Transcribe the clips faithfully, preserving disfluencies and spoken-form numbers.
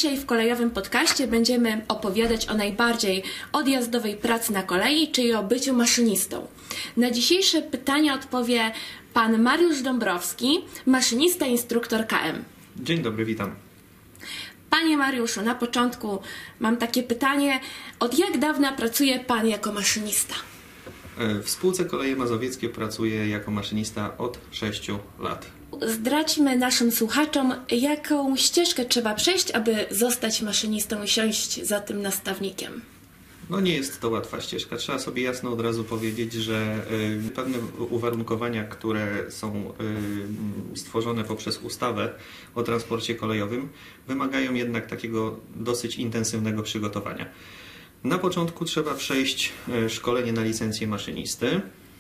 Dzisiaj w kolejowym podcaście będziemy opowiadać o najbardziej odjazdowej pracy na kolei, czyli o byciu maszynistą. Na dzisiejsze pytania odpowie pan Mariusz Dąbrowski, maszynista, instruktor K M. Dzień dobry, witam. Panie Mariuszu, na początku mam takie pytanie. Od jak dawna pracuje pan jako maszynista? W spółce Koleje Mazowieckie pracuję jako maszynista od sześciu lat. Zdradźmy naszym słuchaczom, jaką ścieżkę trzeba przejść, aby zostać maszynistą i siąść za tym nastawnikiem. No nie jest to łatwa ścieżka. Trzeba sobie jasno od razu powiedzieć, że y, pewne uwarunkowania, które są y, stworzone poprzez ustawę o transporcie kolejowym, wymagają jednak takiego dosyć intensywnego przygotowania. Na początku trzeba przejść szkolenie na licencję maszynisty.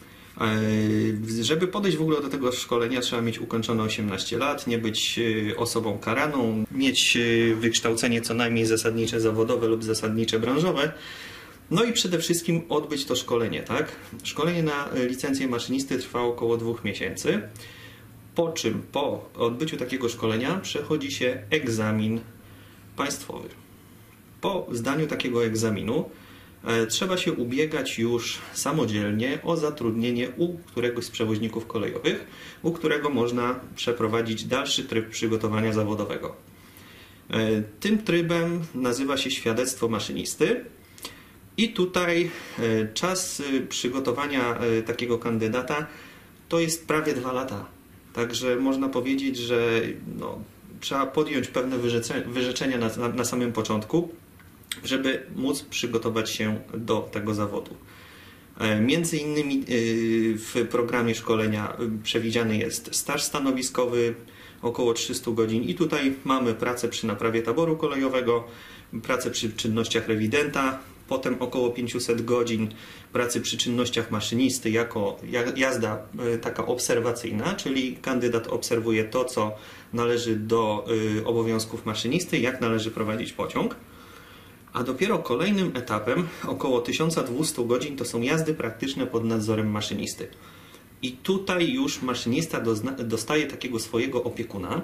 Żeby podejść w ogóle do tego szkolenia, trzeba mieć ukończone osiemnaście lat, nie być osobą karaną, mieć wykształcenie co najmniej zasadnicze zawodowe lub zasadnicze branżowe. No i przede wszystkim odbyć to szkolenie, tak? Szkolenie na licencję maszynisty trwa około dwóch miesięcy, po czym po odbyciu takiego szkolenia przechodzi się egzamin państwowy. Po zdaniu takiego egzaminu e, trzeba się ubiegać już samodzielnie o zatrudnienie u któregoś z przewoźników kolejowych, u którego można przeprowadzić dalszy tryb przygotowania zawodowego. E, tym trybem nazywa się świadectwo maszynisty i tutaj e, czas przygotowania e, takiego kandydata to jest prawie dwa lata. Także można powiedzieć, że no, trzeba podjąć pewne wyrzeczenia na, na, na samym początku, żeby móc przygotować się do tego zawodu. Między innymi w programie szkolenia przewidziany jest staż stanowiskowy, około trzysta godzin i tutaj mamy pracę przy naprawie taboru kolejowego, pracę przy czynnościach rewidenta, potem około pięćset godzin pracy przy czynnościach maszynisty jako jazda taka obserwacyjna, czyli kandydat obserwuje to, co należy do obowiązków maszynisty, jak należy prowadzić pociąg. A dopiero kolejnym etapem, około tysiąc dwieście godzin, to są jazdy praktyczne pod nadzorem maszynisty. I tutaj już maszynista dostaje takiego swojego opiekuna,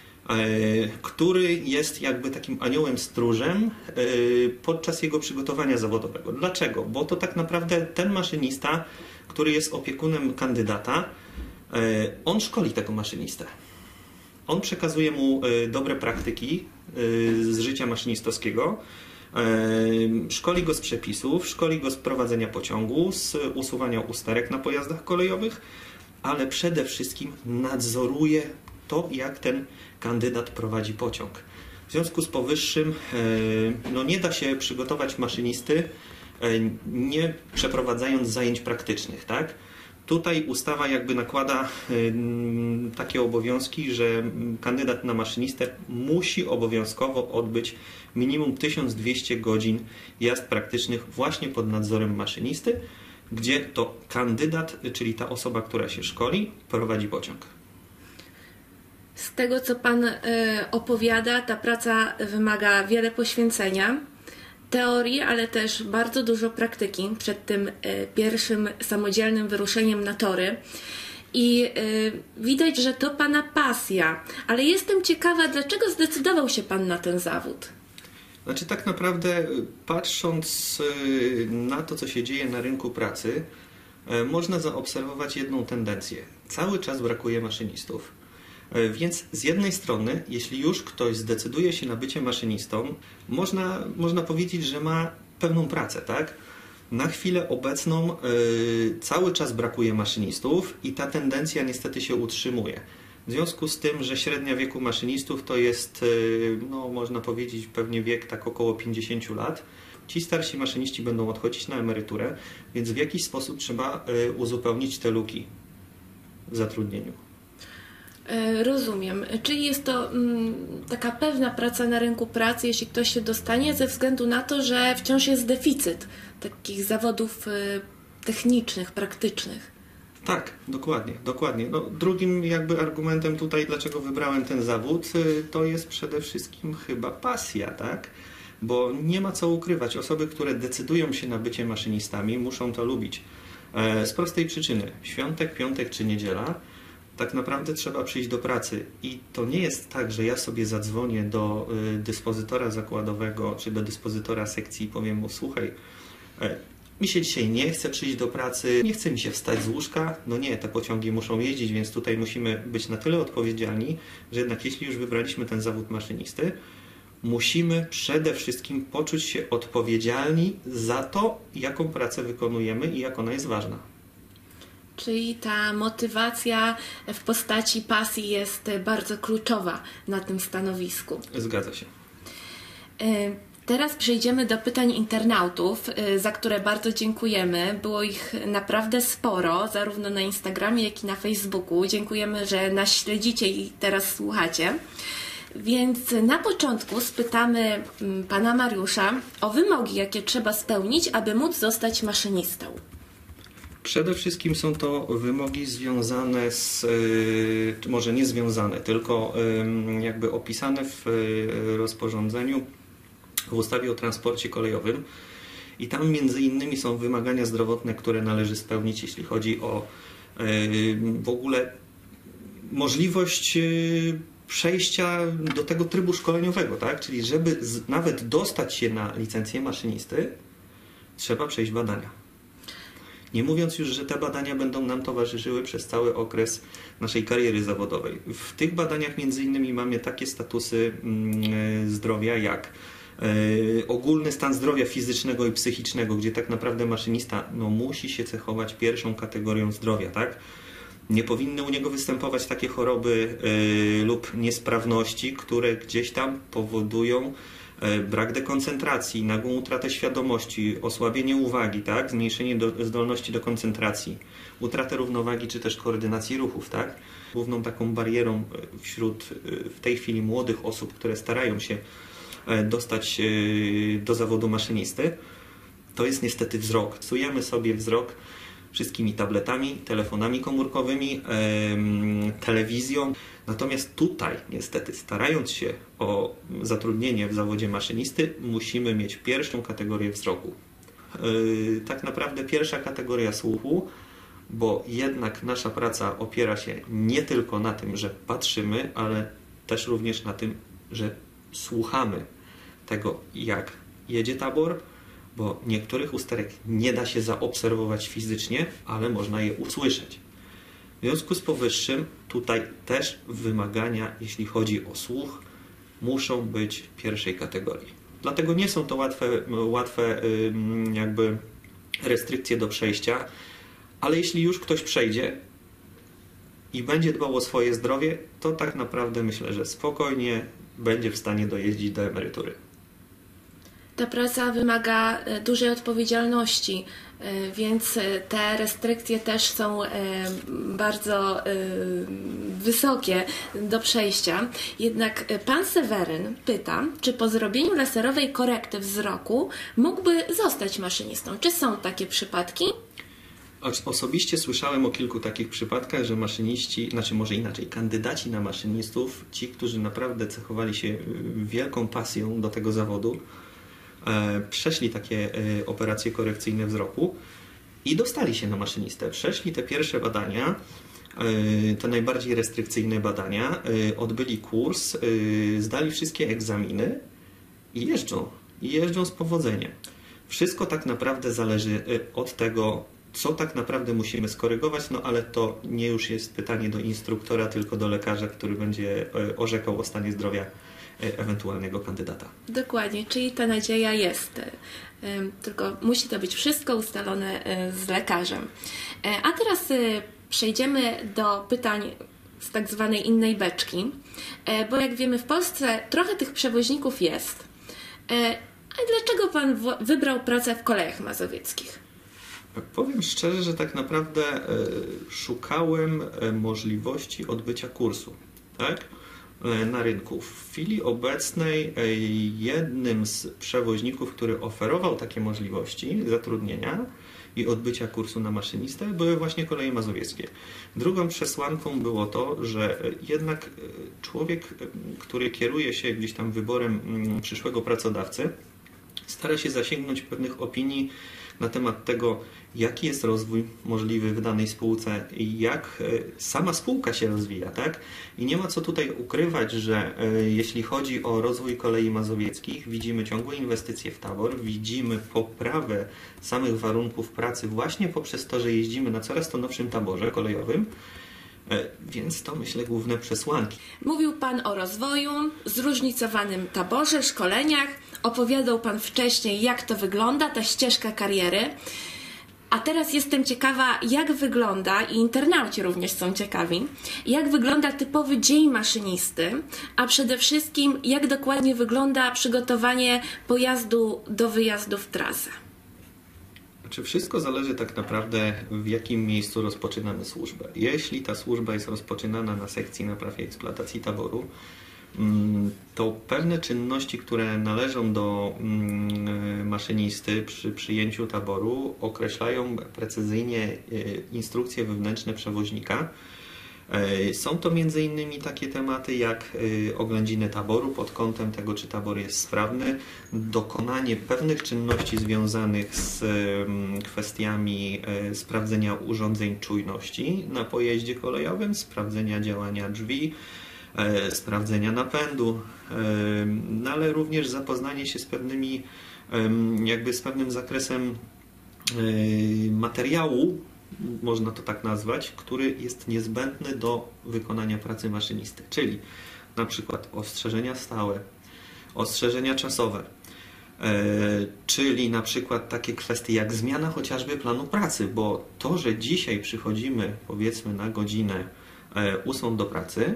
który jest jakby takim aniołem stróżem podczas jego przygotowania zawodowego. Dlaczego? Bo to tak naprawdę ten maszynista, który jest opiekunem kandydata, on szkoli tego maszynistę. On przekazuje mu dobre praktyki z życia maszynistowskiego, szkoli go z przepisów, szkoli go z prowadzenia pociągu, z usuwania usterek na pojazdach kolejowych, ale przede wszystkim nadzoruje to, jak ten kandydat prowadzi pociąg. W związku z powyższym no nie da się przygotować maszynisty, nie przeprowadzając zajęć praktycznych, tak? Tutaj ustawa jakby nakłada takie obowiązki, że kandydat na maszynistę musi obowiązkowo odbyć minimum tysiąc dwieście godzin jazd praktycznych właśnie pod nadzorem maszynisty, gdzie to kandydat, czyli ta osoba, która się szkoli, prowadzi pociąg. Z tego, co pan y, opowiada, ta praca wymaga wiele poświęcenia, teorii, ale też bardzo dużo praktyki przed tym y, pierwszym samodzielnym wyruszeniem na tory. I y, widać, że to pana pasja. Ale jestem ciekawa, dlaczego zdecydował się pan na ten zawód? Znaczy tak naprawdę patrząc na to, co się dzieje na rynku pracy, można zaobserwować jedną tendencję. Cały czas brakuje maszynistów. Więc z jednej strony, jeśli już ktoś zdecyduje się na bycie maszynistą, można, można powiedzieć, że ma pewną pracę, tak? Na chwilę obecną yy, cały czas brakuje maszynistów i ta tendencja niestety się utrzymuje. W związku z tym, że średnia wieku maszynistów to jest, yy, no można powiedzieć, pewnie wiek tak około pięćdziesiąt lat. Ci starsi maszyniści będą odchodzić na emeryturę, więc w jakiś sposób trzeba yy, uzupełnić te luki w zatrudnieniu. Rozumiem. Czyli jest to mm, taka pewna praca na rynku pracy, jeśli ktoś się dostanie, ze względu na to, że wciąż jest deficyt takich zawodów y, technicznych, praktycznych. Tak, dokładnie, dokładnie. No, drugim jakby argumentem tutaj, dlaczego wybrałem ten zawód, y, to jest przede wszystkim chyba pasja, tak? Bo nie ma co ukrywać. Osoby, które decydują się na bycie maszynistami, muszą to lubić. E, z prostej przyczyny. Świątek, piątek czy niedziela tak naprawdę trzeba przyjść do pracy i to nie jest tak, że ja sobie zadzwonię do dyspozytora zakładowego czy do dyspozytora sekcji i powiem mu: słuchaj, mi się dzisiaj nie chce przyjść do pracy, nie chce mi się wstać z łóżka. No nie, te pociągi muszą jeździć, więc tutaj musimy być na tyle odpowiedzialni, że jednak jeśli już wybraliśmy ten zawód maszynisty, musimy przede wszystkim poczuć się odpowiedzialni za to, jaką pracę wykonujemy i jak ona jest ważna. Czyli ta motywacja w postaci pasji jest bardzo kluczowa na tym stanowisku. Zgadza się. Teraz przejdziemy do pytań internautów, za które bardzo dziękujemy. Było ich naprawdę sporo, zarówno na Instagramie, jak i na Facebooku. Dziękujemy, że nas śledzicie i teraz słuchacie. Więc na początku spytamy pana Mariusza o wymogi, jakie trzeba spełnić, aby móc zostać maszynistą. Przede wszystkim są to wymogi związane z, może nie związane, tylko jakby opisane w rozporządzeniu w ustawie o transporcie kolejowym i tam między innymi są wymagania zdrowotne, które należy spełnić, jeśli chodzi o w ogóle możliwość przejścia do tego trybu szkoleniowego, tak? Czyli żeby z, nawet dostać się na licencję maszynisty, trzeba przejść badania. Nie mówiąc już, że te badania będą nam towarzyszyły przez cały okres naszej kariery zawodowej. W tych badaniach między innymi mamy takie statusy mm, zdrowia jak y, ogólny stan zdrowia fizycznego i psychicznego, gdzie tak naprawdę maszynista no, musi się cechować pierwszą kategorią zdrowia, tak? Nie powinny u niego występować takie choroby y, lub niesprawności, które gdzieś tam powodują y, brak dekoncentracji, nagłą utratę świadomości, osłabienie uwagi, tak? Zmniejszenie do, zdolności do koncentracji, utratę równowagi czy też koordynacji ruchów. Tak? Główną taką barierą wśród y, w tej chwili młodych osób, które starają się y, dostać y, do zawodu maszynisty, to jest niestety wzrok. Psujemy sobie wzrok wszystkimi tabletami, telefonami komórkowymi, yy, telewizją. Natomiast tutaj niestety, starając się o zatrudnienie w zawodzie maszynisty, musimy mieć pierwszą kategorię wzroku. Yy, tak naprawdę pierwsza kategoria słuchu, bo jednak nasza praca opiera się nie tylko na tym, że patrzymy, ale też również na tym, że słuchamy tego, jak jedzie tabor, bo niektórych usterek nie da się zaobserwować fizycznie, ale można je usłyszeć. W związku z powyższym tutaj też wymagania, jeśli chodzi o słuch, muszą być pierwszej kategorii. Dlatego nie są to łatwe, łatwe jakby restrykcje do przejścia, ale jeśli już ktoś przejdzie i będzie dbał o swoje zdrowie, to tak naprawdę myślę, że spokojnie będzie w stanie dojeździć do emerytury. Ta praca wymaga dużej odpowiedzialności, więc te restrykcje też są bardzo wysokie do przejścia. Jednak pan Seweryn pyta, czy po zrobieniu laserowej korekty wzroku mógłby zostać maszynistą? Czy są takie przypadki? Osobiście słyszałem o kilku takich przypadkach, że maszyniści, znaczy może inaczej, kandydaci na maszynistów, ci, którzy naprawdę cechowali się wielką pasją do tego zawodu, przeszli takie operacje korekcyjne wzroku i dostali się na maszynistę. Przeszli te pierwsze badania, te najbardziej restrykcyjne badania, odbyli kurs, zdali wszystkie egzaminy i jeżdżą. I jeżdżą z powodzeniem. Wszystko tak naprawdę zależy od tego, co tak naprawdę musimy skorygować, no ale to nie już jest pytanie do instruktora, tylko do lekarza, który będzie orzekał o stanie zdrowia ewentualnego kandydata. Dokładnie, czyli ta nadzieja jest, tylko musi to być wszystko ustalone z lekarzem. A teraz przejdziemy do pytań z tak zwanej innej beczki, bo jak wiemy, w Polsce trochę tych przewoźników jest. A dlaczego pan wybrał pracę w Kolejach Mazowieckich? Powiem szczerze, że tak naprawdę szukałem możliwości odbycia kursu, tak? Na rynku. W chwili obecnej jednym z przewoźników, który oferował takie możliwości zatrudnienia i odbycia kursu na maszynistę, były właśnie Koleje Mazowieckie. Drugą przesłanką było to, że jednak człowiek, który kieruje się gdzieś tam wyborem przyszłego pracodawcy, stara się zasięgnąć pewnych opinii na temat tego, jaki jest rozwój możliwy w danej spółce i jak sama spółka się rozwija, tak? I nie ma co tutaj ukrywać, że jeśli chodzi o rozwój kolei mazowieckich, widzimy ciągłe inwestycje w tabor, widzimy poprawę samych warunków pracy właśnie poprzez to, że jeździmy na coraz to nowszym taborze kolejowym, więc to, myślę, główne przesłanki. Mówił Pan o rozwoju, zróżnicowanym taborze, szkoleniach. Opowiadał Pan wcześniej, jak to wygląda, ta ścieżka kariery. A teraz jestem ciekawa, jak wygląda, i internauci również są ciekawi, jak wygląda typowy dzień maszynisty, a przede wszystkim, jak dokładnie wygląda przygotowanie pojazdu do wyjazdu w trasę. Znaczy, wszystko zależy tak naprawdę, w jakim miejscu rozpoczynamy służbę. Jeśli ta służba jest rozpoczynana na sekcji naprawy i eksploatacji taboru, to pewne czynności, które należą do maszynisty przy przyjęciu taboru, określają precyzyjnie instrukcje wewnętrzne przewoźnika. Są to między innymi takie tematy jak oględziny taboru pod kątem tego, czy tabor jest sprawny, dokonanie pewnych czynności związanych z kwestiami sprawdzenia urządzeń czujności na pojeździe kolejowym, sprawdzenia działania drzwi, sprawdzenia napędu, no ale również zapoznanie się z pewnymi, jakby z pewnym zakresem materiału, można to tak nazwać, który jest niezbędny do wykonania pracy maszynisty, czyli na przykład ostrzeżenia stałe, ostrzeżenia czasowe, czyli na przykład takie kwestie jak zmiana chociażby planu pracy, bo to, że dzisiaj przychodzimy powiedzmy na godzinę ósmą do pracy,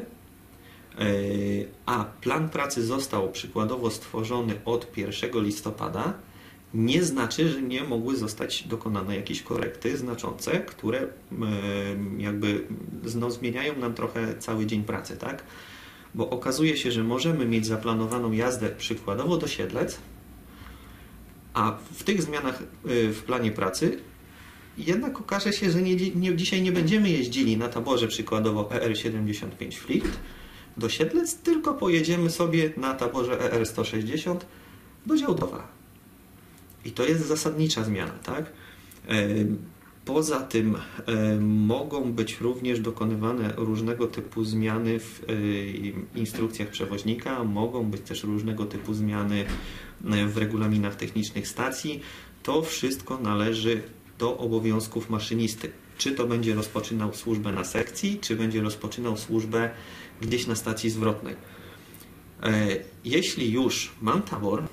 a plan pracy został przykładowo stworzony od pierwszego listopada, nie znaczy, że nie mogły zostać dokonane jakieś korekty znaczące, które jakby no, zmieniają nam trochę cały dzień pracy, tak? Bo okazuje się, że możemy mieć zaplanowaną jazdę przykładowo do Siedlec, a w tych zmianach w planie pracy jednak okaże się, że nie, nie, dzisiaj nie będziemy jeździli na taborze przykładowo E R siedemdziesiąt pięć Flirt do Siedlec, tylko pojedziemy sobie na taborze E R sto sześćdziesiąt do Działdowa. I to jest zasadnicza zmiana, tak? Poza tym mogą być również dokonywane różnego typu zmiany w instrukcjach przewoźnika, mogą być też różnego typu zmiany w regulaminach technicznych stacji. To wszystko należy do obowiązków maszynisty. Czy to będzie rozpoczynał służbę na sekcji, czy będzie rozpoczynał służbę gdzieś na stacji zwrotnej. Jeśli już mam tabor,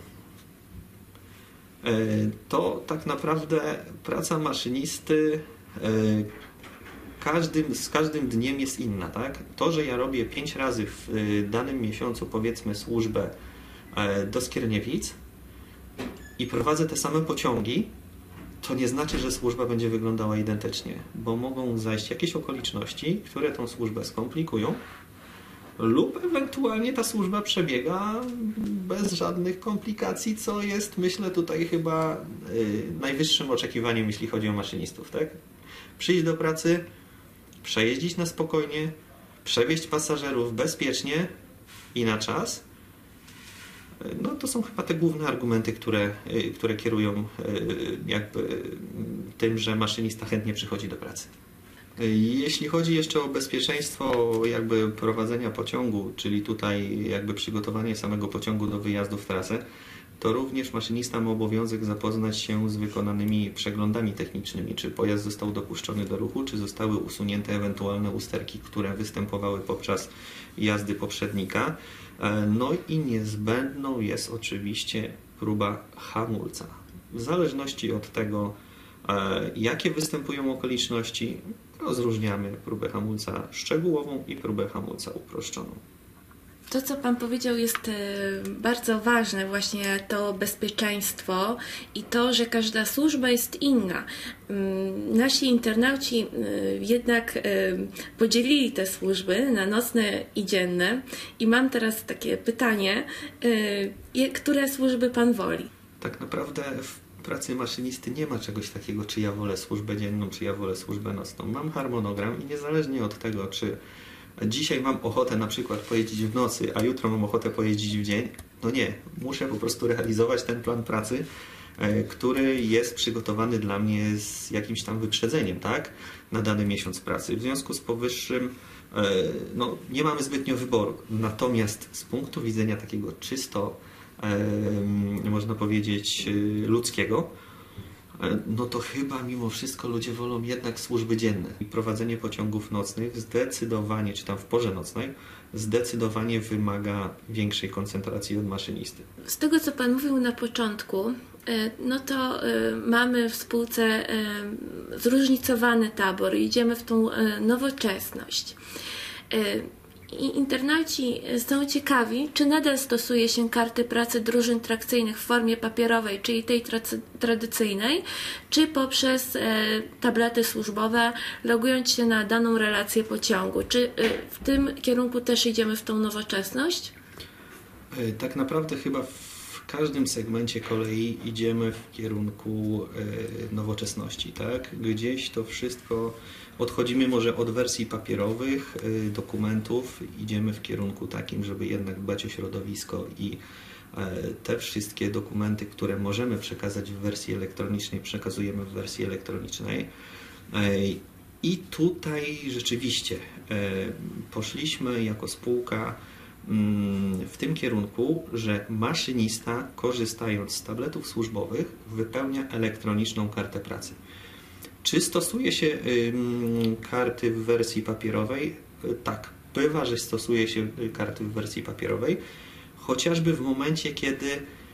to tak naprawdę praca maszynisty każdym, z każdym dniem jest inna, tak? To, że ja robię pięć razy w danym miesiącu, powiedzmy, służbę do Skierniewic i prowadzę te same pociągi, to nie znaczy, że służba będzie wyglądała identycznie, bo mogą zajść jakieś okoliczności, które tą służbę skomplikują, lub ewentualnie ta służba przebiega bez żadnych komplikacji, co jest, myślę, tutaj chyba y, najwyższym oczekiwaniem, jeśli chodzi o maszynistów, tak? Przyjść do pracy, przejeździć na spokojnie, przewieźć pasażerów bezpiecznie i na czas. No to są chyba te główne argumenty, które, y, które kierują y, jakby tym, że maszynista chętnie przychodzi do pracy. Jeśli chodzi jeszcze o bezpieczeństwo jakby prowadzenia pociągu, czyli tutaj jakby przygotowanie samego pociągu do wyjazdu w trasę, to również maszynista ma obowiązek zapoznać się z wykonanymi przeglądami technicznymi, czy pojazd został dopuszczony do ruchu, czy zostały usunięte ewentualne usterki, które występowały podczas jazdy poprzednika. No i niezbędną jest oczywiście próba hamulca. W zależności od tego, jakie występują okoliczności, rozróżniamy próbę hamulca szczegółową i próbę hamulca uproszczoną. To, co Pan powiedział, jest bardzo ważne, właśnie to bezpieczeństwo i to, że każda służba jest inna. Nasi internauci jednak podzielili te służby na nocne i dzienne i mam teraz takie pytanie, które służby Pan woli? Tak naprawdę w pracy maszynisty nie ma czegoś takiego, czy ja wolę służbę dzienną, czy ja wolę służbę nocną. Mam harmonogram i niezależnie od tego, czy dzisiaj mam ochotę na przykład pojeździć w nocy, a jutro mam ochotę pojeździć w dzień. No nie, muszę po prostu realizować ten plan pracy, który jest przygotowany dla mnie z jakimś tam wyprzedzeniem, tak, na dany miesiąc pracy. W związku z powyższym no, nie mamy zbytnio wyboru. Natomiast z punktu widzenia takiego czysto, można powiedzieć, ludzkiego, no to chyba mimo wszystko ludzie wolą jednak służby dzienne. I prowadzenie pociągów nocnych zdecydowanie, czy tam w porze nocnej, zdecydowanie wymaga większej koncentracji od maszynisty. Z tego, co Pan mówił na początku, no to mamy w spółce zróżnicowany tabor, idziemy w tą nowoczesność. I internauci są ciekawi, czy nadal stosuje się karty pracy drużyn trakcyjnych w formie papierowej, czyli tej tra- tradycyjnej, czy poprzez e, tablety służbowe, logując się na daną relację pociągu. Czy e, w tym kierunku też idziemy w tą nowoczesność? Tak naprawdę chyba w każdym segmencie kolei idziemy w kierunku e, nowoczesności, tak? Gdzieś to wszystko odchodzimy może od wersji papierowych e, dokumentów, idziemy w kierunku takim, żeby jednak dbać o środowisko i e, te wszystkie dokumenty, które możemy przekazać w wersji elektronicznej, przekazujemy w wersji elektronicznej. E, I tutaj rzeczywiście e, poszliśmy jako spółka w tym kierunku, że maszynista, korzystając z tabletów służbowych, wypełnia elektroniczną kartę pracy. Czy stosuje się karty w wersji papierowej? Tak, bywa, że stosuje się karty w wersji papierowej, chociażby w momencie, kiedy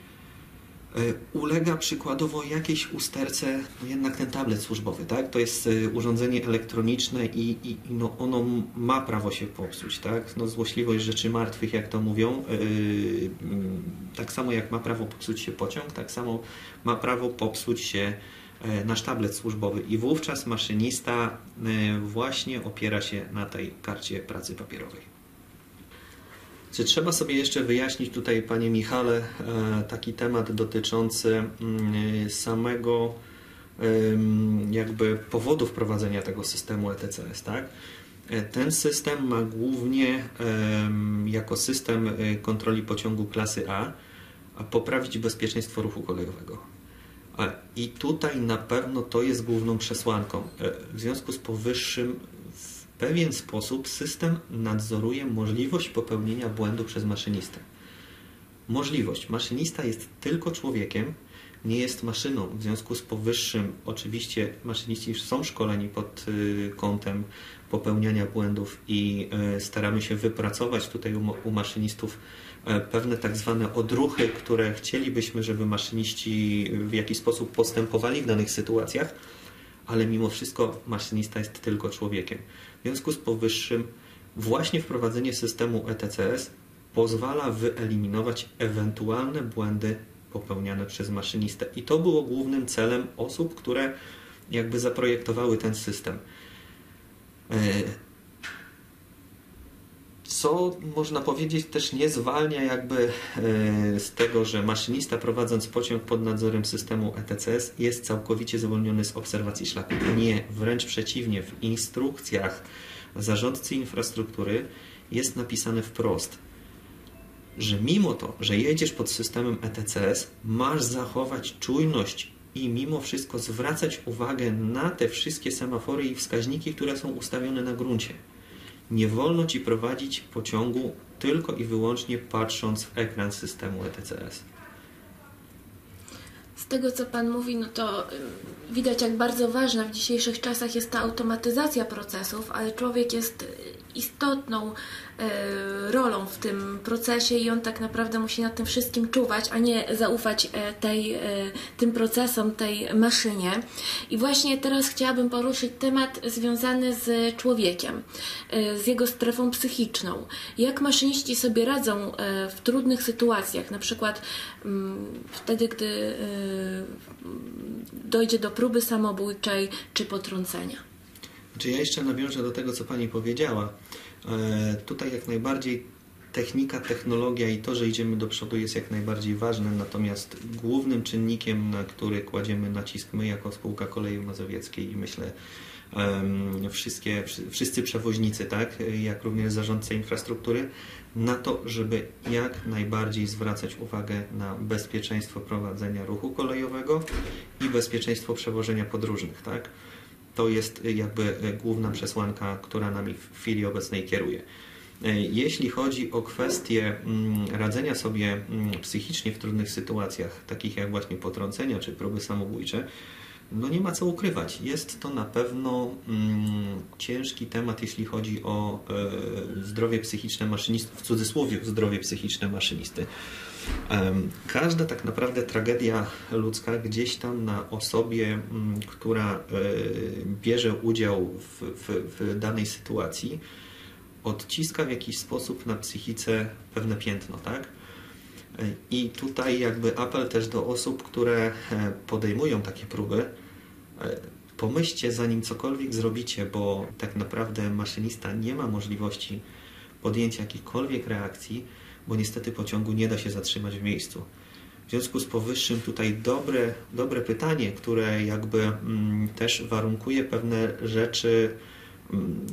ulega przykładowo jakiejś usterce no jednak ten tablet służbowy, tak? To jest urządzenie elektroniczne i, i, i no ono ma prawo się popsuć, tak? No złośliwość rzeczy martwych, jak to mówią, yy, tak samo jak ma prawo popsuć się pociąg, tak samo ma prawo popsuć się nasz tablet służbowy i wówczas maszynista właśnie opiera się na tej karcie pracy papierowej. Czy trzeba sobie jeszcze wyjaśnić tutaj, Panie Michale, taki temat dotyczący samego jakby powodu wprowadzenia tego systemu E T C S, tak? Ten system ma głównie jako system kontroli pociągu klasy A poprawić bezpieczeństwo ruchu kolejowego. I tutaj na pewno to jest główną przesłanką. W związku z powyższym w pewien sposób system nadzoruje możliwość popełnienia błędu przez maszynistę. Możliwość. Maszynista jest tylko człowiekiem, nie jest maszyną. W związku z powyższym oczywiście maszyniści są szkoleni pod kątem popełniania błędów i staramy się wypracować tutaj u maszynistów pewne tak zwane odruchy, które chcielibyśmy, żeby maszyniści w jakiś sposób postępowali w danych sytuacjach, ale mimo wszystko maszynista jest tylko człowiekiem. W związku z powyższym właśnie wprowadzenie systemu E T C S pozwala wyeliminować ewentualne błędy popełniane przez maszynistę. I to było głównym celem osób, które jakby zaprojektowały ten system. Co można powiedzieć też nie zwalnia jakby z tego, że maszynista prowadząc pociąg pod nadzorem systemu E T C S jest całkowicie zwolniony z obserwacji szlaku. Nie, wręcz przeciwnie, w instrukcjach zarządcy infrastruktury jest napisane wprost, że mimo to, że jedziesz pod systemem E T C S, masz zachować czujność i mimo wszystko zwracać uwagę na te wszystkie semafory i wskaźniki, które są ustawione na gruncie. Nie wolno Ci prowadzić pociągu tylko i wyłącznie patrząc w ekran systemu E T C S. Z tego, co Pan mówi, no to widać, jak bardzo ważna w dzisiejszych czasach jest ta automatyzacja procesów, ale człowiek jest istotną e, rolą w tym procesie i on tak naprawdę musi nad tym wszystkim czuwać, a nie zaufać e, tej, e, tym procesom, tej maszynie. I właśnie teraz chciałabym poruszyć temat związany z człowiekiem, e, z jego strefą psychiczną. Jak maszyniści sobie radzą e, w trudnych sytuacjach, na przykład m, wtedy, gdy e, dojdzie do próby samobójczej czy potrącenia. Czy ja jeszcze nawiążę do tego, co Pani powiedziała. E, tutaj jak najbardziej technika, technologia i to, że idziemy do przodu jest jak najbardziej ważne, natomiast głównym czynnikiem, na który kładziemy nacisk my jako spółka Kolei Mazowieckiej i myślę wszystkie, wszyscy przewoźnicy, tak, jak również zarządcy infrastruktury, na to, żeby jak najbardziej zwracać uwagę na bezpieczeństwo prowadzenia ruchu kolejowego i bezpieczeństwo przewożenia podróżnych, tak. To jest jakby główna przesłanka, która nami w chwili obecnej kieruje. Jeśli chodzi o kwestię radzenia sobie psychicznie w trudnych sytuacjach, takich jak właśnie potrącenia czy próby samobójcze, no nie ma co ukrywać. Jest to na pewno mm, ciężki temat, jeśli chodzi o e, zdrowie psychiczne maszynisty, w cudzysłowie zdrowie psychiczne maszynisty. E, każda tak naprawdę tragedia ludzka gdzieś tam na osobie, m, która e, bierze udział w, w, w danej sytuacji, odciska w jakiś sposób na psychice pewne piętno, tak? I tutaj jakby apel też do osób, które podejmują takie próby. Pomyślcie, zanim cokolwiek zrobicie, bo tak naprawdę maszynista nie ma możliwości podjęcia jakichkolwiek reakcji, bo niestety pociągu nie da się zatrzymać w miejscu. W związku z powyższym tutaj dobre, dobre pytanie, które jakby mm, też warunkuje pewne rzeczy mm,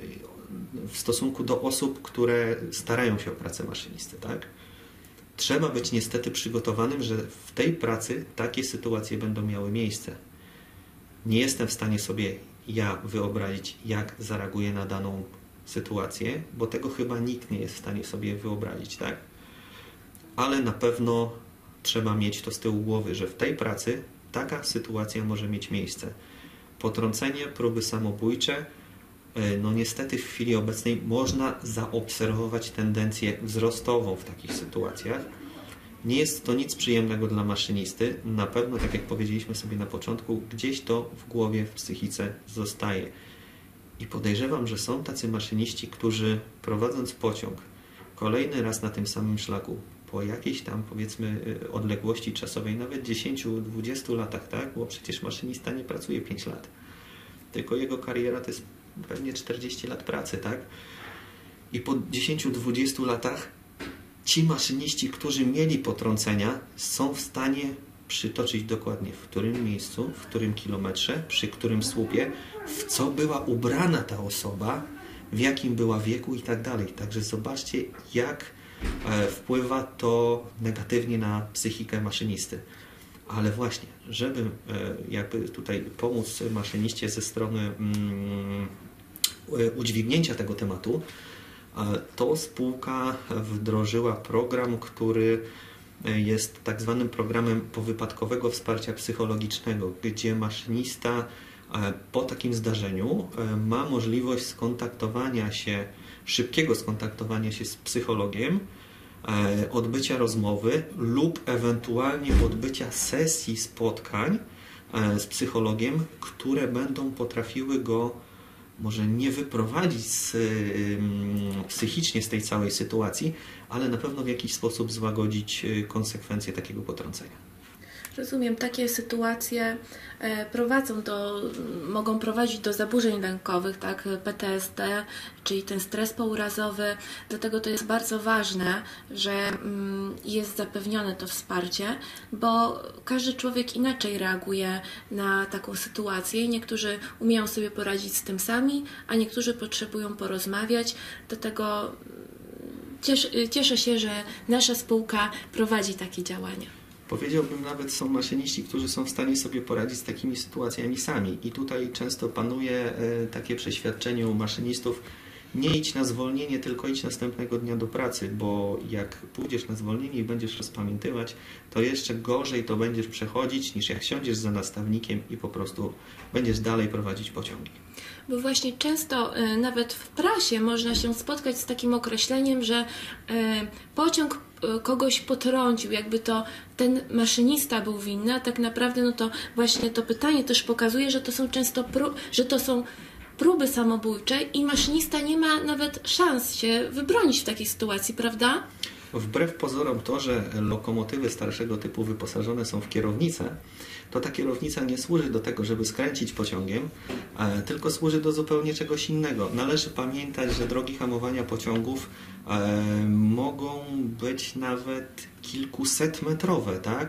w stosunku do osób, które starają się o pracę maszynisty, tak? Trzeba być niestety przygotowanym, że w tej pracy takie sytuacje będą miały miejsce. Nie jestem w stanie sobie ja wyobrazić, jak zareaguję na daną sytuację, bo tego chyba nikt nie jest w stanie sobie wyobrazić, tak? Ale na pewno trzeba mieć to z tyłu głowy, że w tej pracy taka sytuacja może mieć miejsce. Potrącenie, próby samobójcze, no niestety w chwili obecnej można zaobserwować tendencję wzrostową w takich sytuacjach. Nie jest to nic przyjemnego dla maszynisty. Na pewno, tak jak powiedzieliśmy sobie na początku, gdzieś to w głowie, w psychice zostaje. I podejrzewam, że są tacy maszyniści, którzy prowadząc pociąg kolejny raz na tym samym szlaku, po jakiejś tam powiedzmy odległości czasowej, nawet dziesięć do dwudziestu latach, tak? Bo przecież maszynista nie pracuje pięć lat. Tylko jego kariera to jest pewnie czterdzieści lat pracy, tak? I po dziesięciu do dwudziestu latach ci maszyniści, którzy mieli potrącenia, są w stanie przytoczyć dokładnie w którym miejscu, w którym kilometrze, przy którym słupie, w co była ubrana ta osoba, w jakim była wieku i tak dalej. Także zobaczcie, jak wpływa to negatywnie na psychikę maszynisty. Ale właśnie, żeby jakby tutaj pomóc maszyniście ze strony mm, udźwignięcia tego tematu, to spółka wdrożyła program, który jest tak zwanym programem powypadkowego wsparcia psychologicznego, gdzie maszynista po takim zdarzeniu ma możliwość skontaktowania się, szybkiego skontaktowania się z psychologiem, odbycia rozmowy lub ewentualnie odbycia sesji spotkań z psychologiem, które będą potrafiły go może nie wyprowadzić z, psychicznie z tej całej sytuacji, ale na pewno w jakiś sposób złagodzić konsekwencje takiego potrącenia. Rozumiem, takie sytuacje prowadzą do, mogą prowadzić do zaburzeń lękowych, tak, P T S D, czyli ten stres pourazowy. Dlatego to jest bardzo ważne, że jest zapewnione to wsparcie, bo każdy człowiek inaczej reaguje na taką sytuację. Niektórzy umieją sobie poradzić z tym sami, a niektórzy potrzebują porozmawiać. Dlatego cieszę, cieszę się, że nasza spółka prowadzi takie działania. Powiedziałbym nawet, są maszyniści, którzy są w stanie sobie poradzić z takimi sytuacjami sami. I tutaj często panuje takie przeświadczenie u maszynistów: nie idź na zwolnienie, tylko idź następnego dnia do pracy, bo jak pójdziesz na zwolnienie i będziesz rozpamiętywać, to jeszcze gorzej to będziesz przechodzić, niż jak siądziesz za nastawnikiem i po prostu będziesz dalej prowadzić pociągi. Bo właśnie często y, nawet w prasie można się spotkać z takim określeniem, że y, pociąg y, kogoś potrącił, jakby to ten maszynista był winny, a tak naprawdę no to właśnie to pytanie też pokazuje, że to są często pró- że to są próby samobójcze i maszynista nie ma nawet szans się wybronić w takiej sytuacji, prawda? Wbrew pozorom to, że lokomotywy starszego typu wyposażone są w kierownicę, to ta kierownica nie służy do tego, żeby skręcić pociągiem, tylko służy do zupełnie czegoś innego. Należy pamiętać, że drogi hamowania pociągów mogą być nawet kilkusetmetrowe, tak?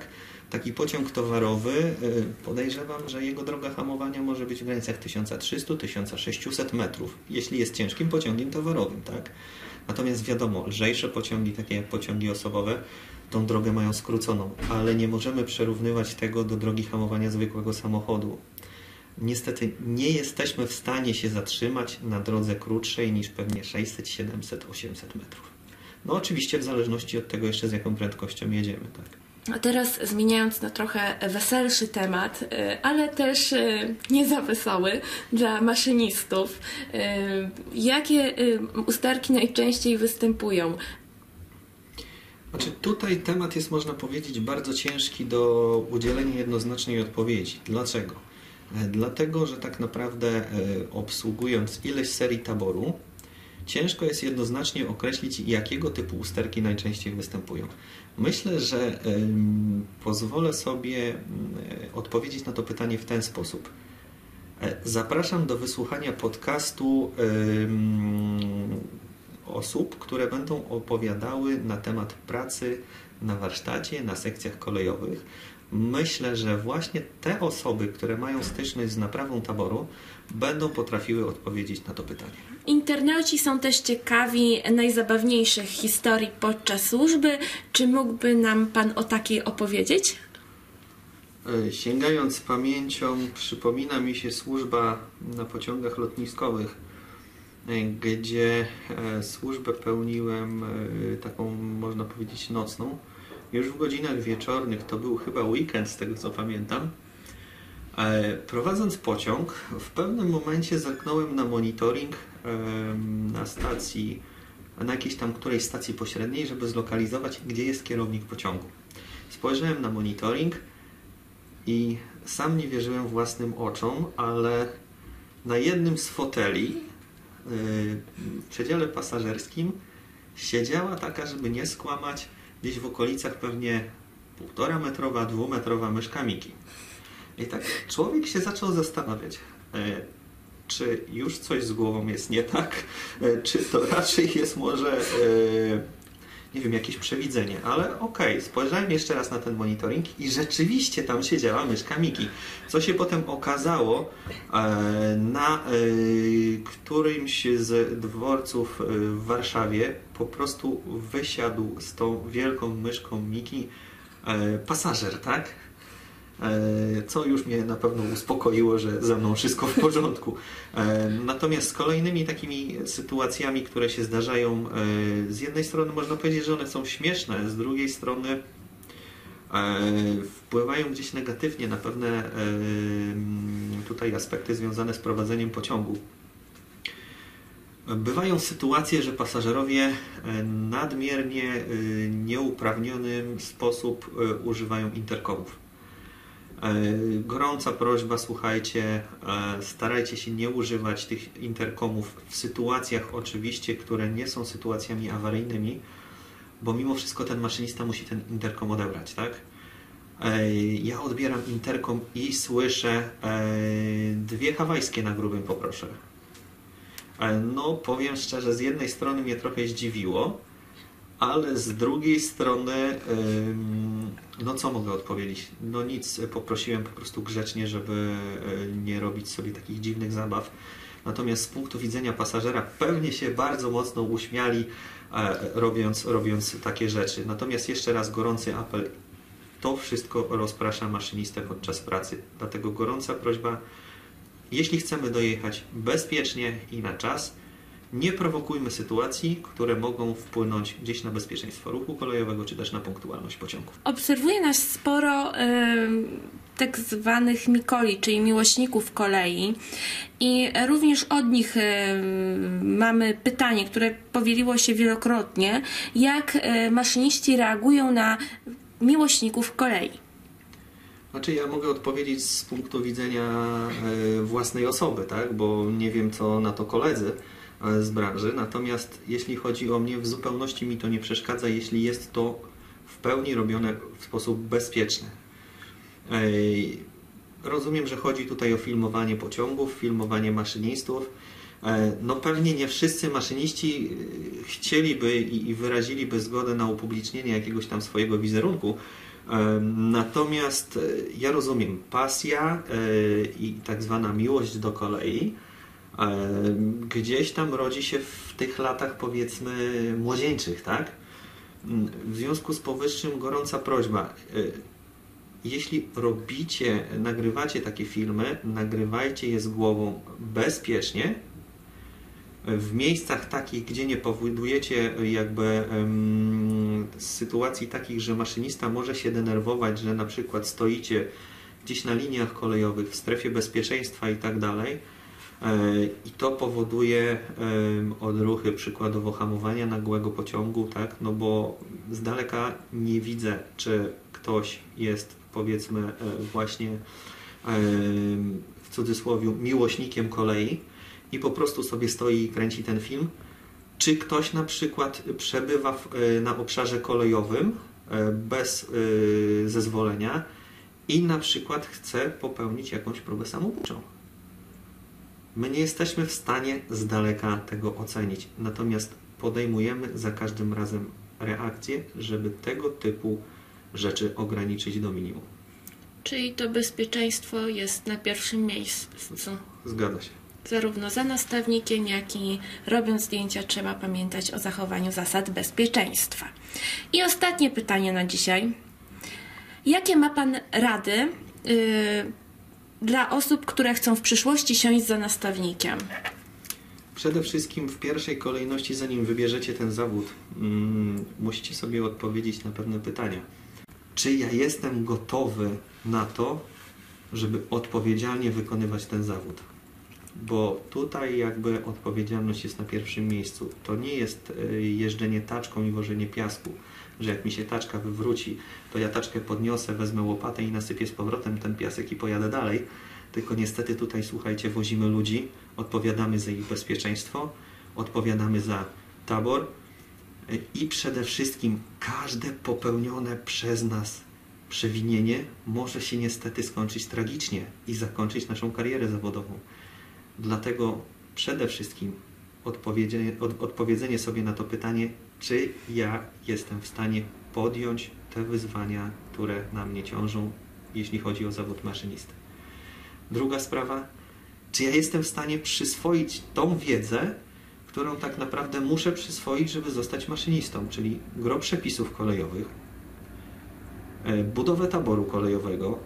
Taki pociąg towarowy, podejrzewam, że jego droga hamowania może być w granicach tysiąc trzysta do tysiąc sześćset metrów, jeśli jest ciężkim pociągiem towarowym, tak? Natomiast wiadomo, lżejsze pociągi, takie jak pociągi osobowe, tą drogę mają skróconą, ale nie możemy przyrównywać tego do drogi hamowania zwykłego samochodu. Niestety nie jesteśmy w stanie się zatrzymać na drodze krótszej niż pewnie sześćset, siedemset, osiemset metrów. No oczywiście w zależności od tego jeszcze z jaką prędkością jedziemy, tak. A teraz zmieniając na trochę weselszy temat, ale też nie za wesoły dla maszynistów. Jakie usterki najczęściej występują? Znaczy tutaj temat jest, można powiedzieć, bardzo ciężki do udzielenia jednoznacznej odpowiedzi. Dlaczego? Dlatego, że tak naprawdę obsługując ileś serii taboru, ciężko jest jednoznacznie określić, jakiego typu usterki najczęściej występują. Myślę, że ym, pozwolę sobie ym, odpowiedzieć na to pytanie w ten sposób. E, zapraszam do wysłuchania podcastu ym, osób, które będą opowiadały na temat pracy na warsztacie, na sekcjach kolejowych. Myślę, że właśnie te osoby, które mają styczność z naprawą taboru, będą potrafiły odpowiedzieć na to pytanie. Internauci są też ciekawi najzabawniejszych historii podczas służby. Czy mógłby nam Pan o takiej opowiedzieć? Sięgając pamięcią, przypomina mi się służba na pociągach lotniskowych, gdzie służbę pełniłem taką, można powiedzieć, nocną. Już w godzinach wieczornych, to był chyba weekend, z tego co pamiętam. Prowadząc pociąg, w pewnym momencie zerknąłem na monitoring na stacji, na jakiejś tam którejś stacji pośredniej, żeby zlokalizować, gdzie jest kierownik pociągu. Spojrzałem na monitoring i sam nie wierzyłem własnym oczom, ale na jednym z foteli w przedziale pasażerskim siedziała taka, żeby nie skłamać, gdzieś w okolicach pewnie półtora metrowa, dwumetrowa myszka Miki. I tak człowiek się zaczął zastanawiać, e, czy już coś z głową jest nie tak, e, czy to raczej jest może, e, nie wiem, jakieś przewidzenie, ale okej, okay, spojrzałem jeszcze raz na ten monitoring i rzeczywiście tam siedziała myszka Miki. Co się potem okazało, e, na e, którymś z dworców w Warszawie po prostu wysiadł z tą wielką myszką Miki e, pasażer, tak? Co już mnie na pewno uspokoiło, że ze mną wszystko w porządku. Natomiast z kolejnymi takimi sytuacjami, które się zdarzają, z jednej strony można powiedzieć, że one są śmieszne, z drugiej strony wpływają gdzieś negatywnie na pewne tutaj aspekty związane z prowadzeniem pociągu. Bywają sytuacje, że pasażerowie nadmiernie nieuprawniony sposób używają interkomów. Gorąca prośba, słuchajcie, starajcie się nie używać tych interkomów w sytuacjach oczywiście, które nie są sytuacjami awaryjnymi, bo mimo wszystko ten maszynista musi ten interkom odebrać, tak? Ja odbieram interkom i słyszę dwie hawajskie na grubym poproszę. No, powiem szczerze, z jednej strony mnie trochę zdziwiło, ale z drugiej strony, no co mogę odpowiedzieć? No nic, poprosiłem po prostu grzecznie, żeby nie robić sobie takich dziwnych zabaw. Natomiast z punktu widzenia pasażera pewnie się bardzo mocno uśmiali, robiąc, robiąc takie rzeczy. Natomiast jeszcze raz gorący apel, to wszystko rozprasza maszynistę podczas pracy. Dlatego gorąca prośba, jeśli chcemy dojechać bezpiecznie i na czas, nie prowokujmy sytuacji, które mogą wpłynąć gdzieś na bezpieczeństwo ruchu kolejowego, czy też na punktualność pociągów. Obserwuje nas sporo y, tak zwanych mikoli, czyli miłośników kolei i również od nich y, mamy pytanie, które powieliło się wielokrotnie, jak y, maszyniści reagują na miłośników kolei. Znaczy ja mogę odpowiedzieć z punktu widzenia y, własnej osoby, tak? Bo nie wiem co na to koledzy z branży, natomiast jeśli chodzi o mnie, w zupełności mi to nie przeszkadza, jeśli jest to w pełni robione w sposób bezpieczny. Rozumiem, że chodzi tutaj o filmowanie pociągów, filmowanie maszynistów. No pewnie nie wszyscy maszyniści chcieliby i wyraziliby zgodę na upublicznienie jakiegoś tam swojego wizerunku, Natomiast ja rozumiem, pasja i tak zwana miłość do kolei gdzieś tam rodzi się w tych latach, powiedzmy, młodzieńczych, tak? W związku z powyższym gorąca prośba. Jeśli robicie, nagrywacie takie filmy, nagrywajcie je z głową bezpiecznie, w miejscach takich, gdzie nie powodujecie jakby um, sytuacji takich, że maszynista może się denerwować, że na przykład stoicie gdzieś na liniach kolejowych, w strefie bezpieczeństwa i tak dalej, i to powoduje um, odruchy, przykładowo hamowania nagłego pociągu, tak? No bo z daleka nie widzę, czy ktoś jest, powiedzmy, właśnie um, w cudzysłowie miłośnikiem kolei i po prostu sobie stoi i kręci ten film, czy ktoś na przykład przebywa w, na obszarze kolejowym bez zezwolenia i na przykład chce popełnić jakąś próbę samobójczą. My nie jesteśmy w stanie z daleka tego ocenić, natomiast podejmujemy za każdym razem reakcję, żeby tego typu rzeczy ograniczyć do minimum. Czyli to bezpieczeństwo jest na pierwszym miejscu. Zgadza się. Zarówno za nastawnikiem, jak i robiąc zdjęcia trzeba pamiętać o zachowaniu zasad bezpieczeństwa. I ostatnie pytanie na dzisiaj. Jakie ma Pan rady yy, dla osób, które chcą w przyszłości siąść za nastawnikiem? Przede wszystkim w pierwszej kolejności, zanim wybierzecie ten zawód, mm, musicie sobie odpowiedzieć na pewne pytania. Czy ja jestem gotowy na to, żeby odpowiedzialnie wykonywać ten zawód? Bo tutaj jakby odpowiedzialność jest na pierwszym miejscu. To nie jest jeżdżenie taczką i wożenie piasku, że jak mi się taczka wywróci, to ja taczkę podniosę, wezmę łopatę i nasypię z powrotem ten piasek i pojadę dalej. Tylko niestety tutaj, słuchajcie, wozimy ludzi, odpowiadamy za ich bezpieczeństwo, odpowiadamy za tabor i przede wszystkim każde popełnione przez nas przewinienie może się niestety skończyć tragicznie i zakończyć naszą karierę zawodową. Dlatego przede wszystkim odpowiedzenie, od, odpowiedzenie sobie na to pytanie, czy ja jestem w stanie podjąć te wyzwania, które na mnie ciążą, jeśli chodzi o zawód maszynisty. Druga sprawa, czy ja jestem w stanie przyswoić tą wiedzę, którą tak naprawdę muszę przyswoić, żeby zostać maszynistą, czyli gro przepisów kolejowych, budowę taboru kolejowego.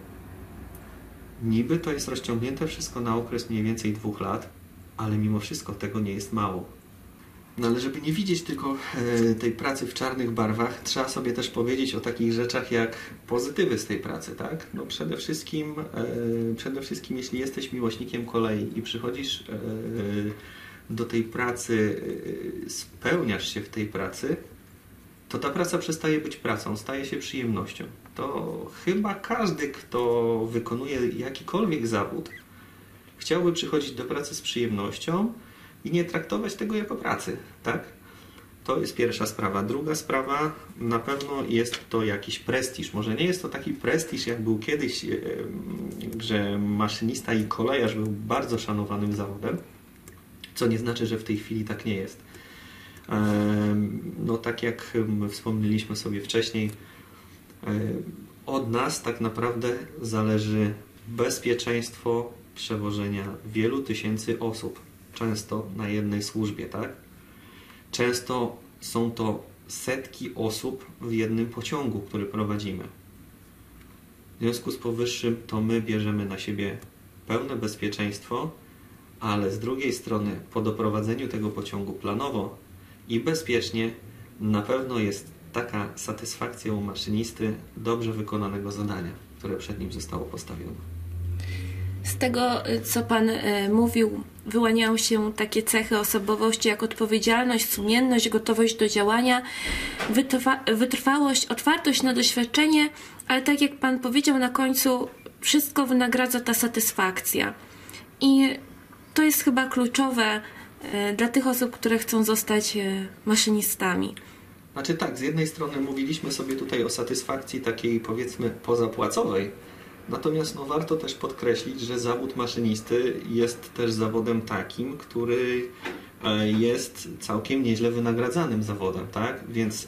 Niby to jest rozciągnięte wszystko na okres mniej więcej dwóch lat, ale mimo wszystko tego nie jest mało. No ale żeby nie widzieć tylko e, tej pracy w czarnych barwach, trzeba sobie też powiedzieć o takich rzeczach jak pozytywy z tej pracy, tak? No przede wszystkim, e, przede wszystkim jeśli jesteś miłośnikiem kolei i przychodzisz e, do tej pracy, e, spełniasz się w tej pracy, to ta praca przestaje być pracą, staje się przyjemnością. To chyba każdy, kto wykonuje jakikolwiek zawód, chciałby przychodzić do pracy z przyjemnością i nie traktować tego jako pracy, tak? To jest pierwsza sprawa. Druga sprawa, na pewno jest to jakiś prestiż. Może nie jest to taki prestiż, jak był kiedyś, że maszynista i kolejarz był bardzo szanowanym zawodem, co nie znaczy, że w tej chwili tak nie jest. No tak jak wspomnieliśmy sobie wcześniej, od nas tak naprawdę zależy bezpieczeństwo przewożenia wielu tysięcy osób, często na jednej służbie, tak? Często są to setki osób w jednym pociągu, który prowadzimy. W związku z powyższym to my bierzemy na siebie pełne bezpieczeństwo, ale z drugiej strony po doprowadzeniu tego pociągu planowo i bezpiecznie na pewno jest taka satysfakcja u maszynisty dobrze wykonanego zadania, które przed nim zostało postawione. Z tego, co Pan mówił, wyłaniają się takie cechy osobowości jak odpowiedzialność, sumienność, gotowość do działania, wytrwa wytrwałość, otwartość na doświadczenie, ale tak jak Pan powiedział na końcu, wszystko wynagradza ta satysfakcja. I to jest chyba kluczowe dla tych osób, które chcą zostać maszynistami. Znaczy tak, z jednej strony mówiliśmy sobie tutaj o satysfakcji takiej, powiedzmy, pozapłacowej, natomiast no, warto też podkreślić, że zawód maszynisty jest też zawodem takim, który jest całkiem nieźle wynagradzanym zawodem, tak? Więc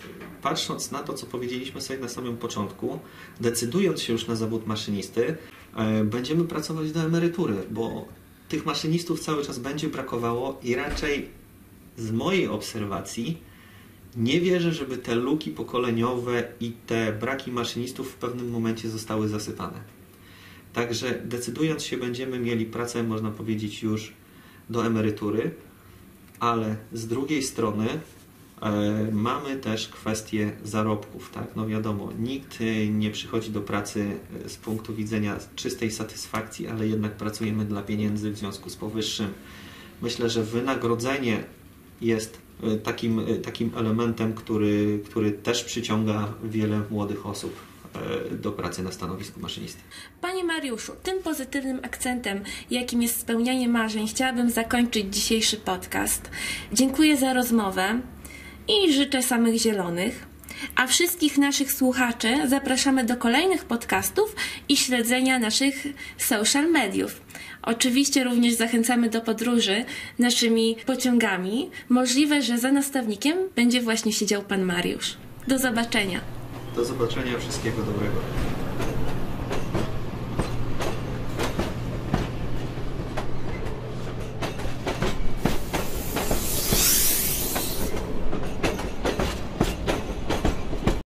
patrząc na to, co powiedzieliśmy sobie na samym początku, decydując się już na zawód maszynisty, będziemy pracować do emerytury, bo tych maszynistów cały czas będzie brakowało i raczej z mojej obserwacji nie wierzę, żeby te luki pokoleniowe i te braki maszynistów w pewnym momencie zostały zasypane. Także decydując się, będziemy mieli pracę, można powiedzieć, już do emerytury, ale z drugiej strony e, mamy też kwestię zarobków. Tak? No wiadomo, nikt nie przychodzi do pracy z punktu widzenia czystej satysfakcji, ale jednak pracujemy dla pieniędzy w związku z powyższym. Myślę, że wynagrodzenie jest takim, takim elementem, który, który też przyciąga wiele młodych osób do pracy na stanowisku maszynisty. Panie Mariuszu, tym pozytywnym akcentem, jakim jest spełnianie marzeń, chciałabym zakończyć dzisiejszy podcast. Dziękuję za rozmowę i życzę samych zielonych. A wszystkich naszych słuchaczy zapraszamy do kolejnych podcastów i śledzenia naszych social mediów. Oczywiście również zachęcamy do podróży naszymi pociągami. Możliwe, że za nastawnikiem będzie właśnie siedział pan Mariusz. Do zobaczenia. Do zobaczenia, wszystkiego dobrego.